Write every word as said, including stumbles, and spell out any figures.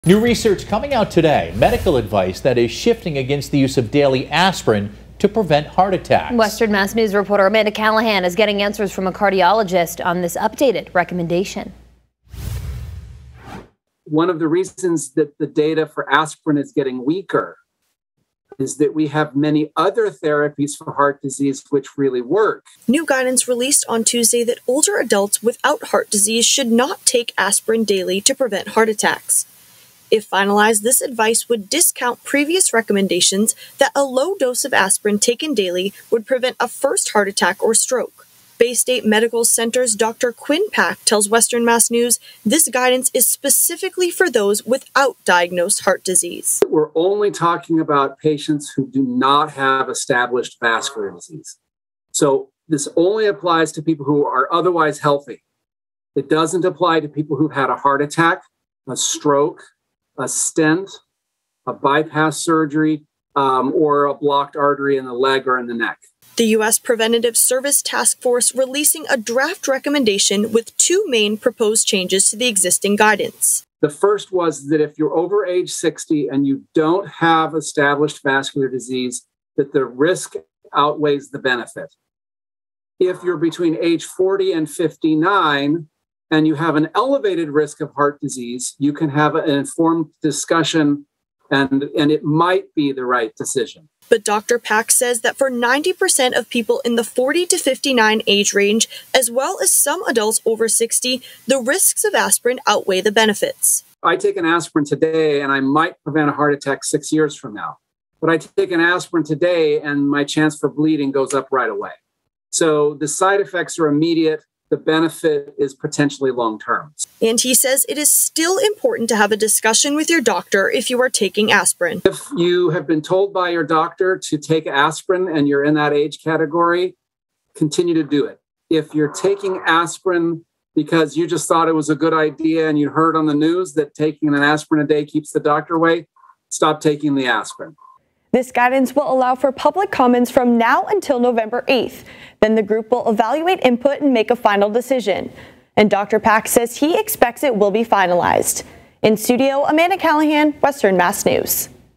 New research coming out today, medical advice that is shifting against the use of daily aspirin to prevent heart attacks. Western Mass News reporter Amanda Callahan is getting answers from a cardiologist on this updated recommendation. One of the reasons that the data for aspirin is getting weaker is that we have many other therapies for heart disease which really work. New guidance released on Tuesday that older adults without heart disease should not take aspirin daily to prevent heart attacks. If finalized, this advice would discount previous recommendations that a low dose of aspirin taken daily would prevent a first heart attack or stroke. Bay State Medical Center's Doctor Quinn Pack tells Western Mass News this guidance is specifically for those without diagnosed heart disease. We're only talking about patients who do not have established vascular disease. So this only applies to people who are otherwise healthy. It doesn't apply to people who've had a heart attack, a stroke, a stent, a bypass surgery, um, or a blocked artery in the leg or in the neck. The U S Preventative Service Task Force releasing a draft recommendation with two main proposed changes to the existing guidance. The first was that if you're over age sixty and you don't have established vascular disease, that the risk outweighs the benefit. If you're between age forty and fifty-nine, and you have an elevated risk of heart disease, you can have an informed discussion and, and it might be the right decision. But Doctor Pack says that for ninety percent of people in the forty to fifty-nine age range, as well as some adults over sixty, the risks of aspirin outweigh the benefits. I take an aspirin today and I might prevent a heart attack six years from now. But I take an aspirin today and my chance for bleeding goes up right away. So the side effects are immediate. The benefit is potentially long-term. And he says it is still important to have a discussion with your doctor if you are taking aspirin. If you have been told by your doctor to take aspirin and you're in that age category, continue to do it. If you're taking aspirin because you just thought it was a good idea and you heard on the news that taking an aspirin a day keeps the doctor away, stop taking the aspirin. This guidance will allow for public comments from now until November eighth. Then the group will evaluate input and make a final decision. And Doctor Pack says he expects it will be finalized. In studio, Amanda Callahan, Western Mass News.